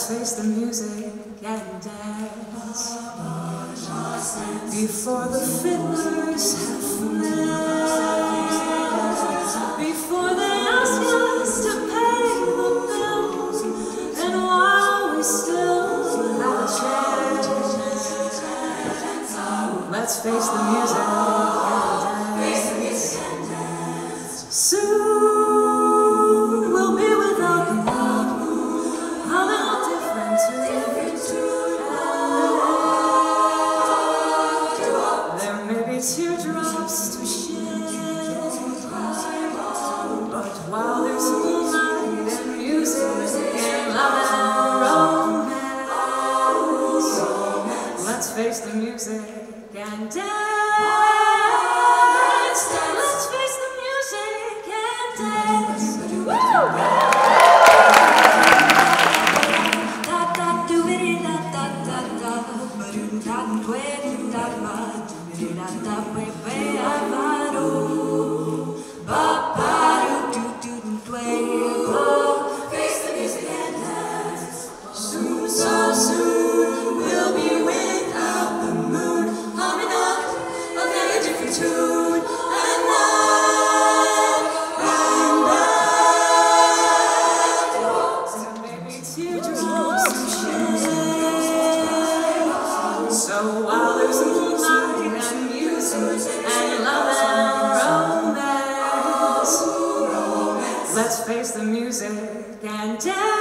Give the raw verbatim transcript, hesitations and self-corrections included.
Let's face the music and dance before the fiddlers have fled, before they ask us to pay the bills, and while we still have a chance, let's face the music and dance. Soon we'll be without the moon, humming a different tune. There may be teardrops to shed, but while there's moonlight and music and love and romance, let's face the music and dance. Let's face the music and dance. Woo! Face the music and dance. Soon, so soon, we'll be without the moon, humming up a very different tune. And on and on. So maybe teardrops to shed. So while there's moonlight and music and love and romance, let's face the music and dance.